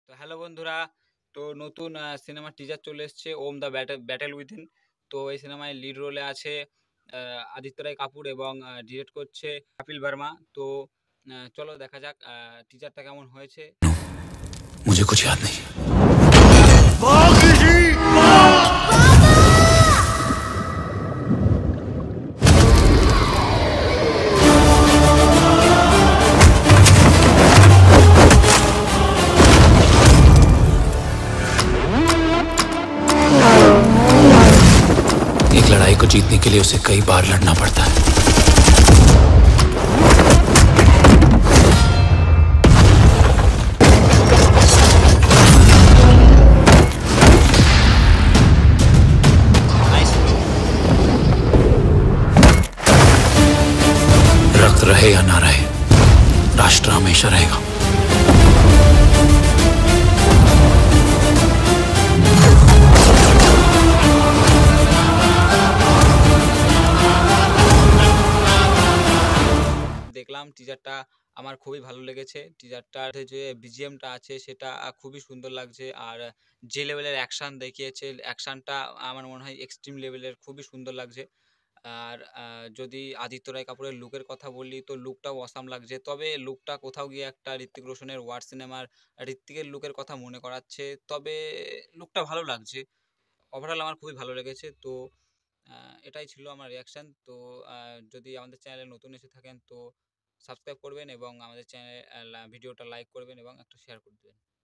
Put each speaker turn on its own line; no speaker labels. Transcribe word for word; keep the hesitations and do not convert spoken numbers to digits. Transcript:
তো হ্যালো বন্ধুরা, তো নতুন সিনেমার টিজার চলে এসেছে Om the battle battle within. তো এই সিনেমায় লিড রোলে আছে আহ, আদিত্য রায় কাপুর এবং ডিরেক্ট করছে কপিল ভার্মা। তো আহ, চলো দেখা যাক টিজারটা কেমন হয়েছে।
मुझे कुछ याद नहीं। एक लड़ाई को जीतने के लिए उसे कई बार लड़ना पड़ता है। रक्त रहे या ना रहे, राष्ट्र हमेशा रहेगा।
দেখলাম টিজারটা, আমার খুবই ভালো লেগেছে। টিজারটার যে বিজিএমটা আছে সেটা খুবই সুন্দর লাগছে, আর যে লেভেলের অ্যাকশান দেখিয়েছে অ্যাকশানটা আমার মনে হয় এক্সট্রিম লেভেলের, খুবই সুন্দর লাগছে। আর আহ, যদি আদিত্য রায় কাপুরের লুকের কথা বলি তো লুকটাও অসাম লাগছে, তবে লুকটা কোথাও গিয়ে একটা ঋত্বিক রোশনের ওয়ার সিনেমার ঋত্বিকের লুকের কথা মনে করাচ্ছে, তবে লুকটা ভালো লাগছে। ওভারঅল আমার খুবই ভালো লেগেছে। তো আহ, এটাই ছিল আমার রিয়াকশান। তো আহ, যদি আমাদের চ্যানেলে নতুন এসে থাকেন তো সাবস্ক্রাইব করবেন এবং আমাদের চ্যানেল ভিডিওটা লাইক করবেন এবং একটা শেয়ার করে দেবেন।